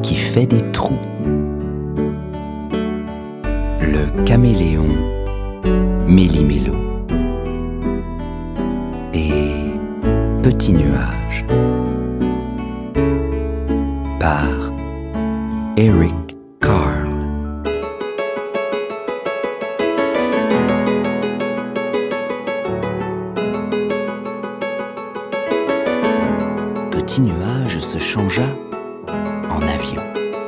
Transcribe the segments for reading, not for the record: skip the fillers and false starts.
qui fait des trous. Le caméléon Méli-Mélo et Petit nuage par Eric Carle. Petit nuage se changea en avion.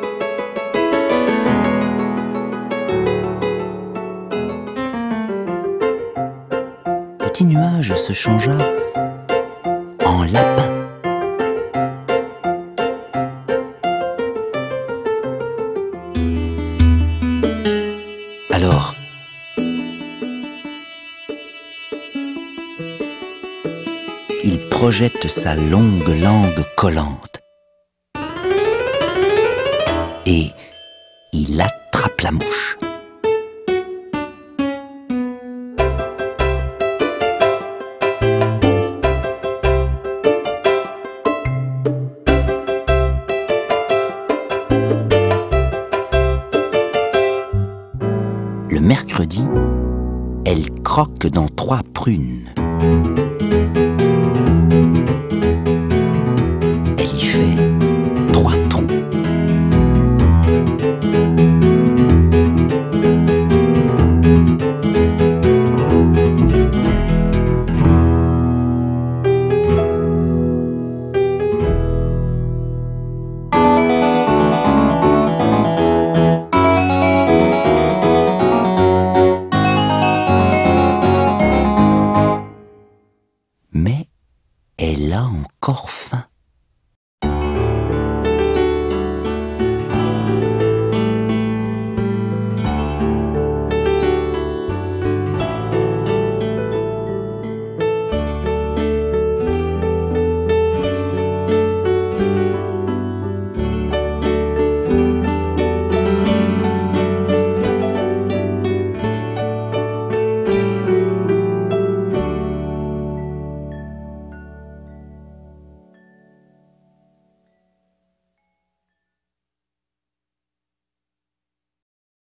Petit nuage se changea en lapin. Alors, il projette sa longue langue collante et il attrape la mouche. Le mercredi, elle croque dans 3 prunes. Elle y fait 3 trous. Mais elle a encore faim.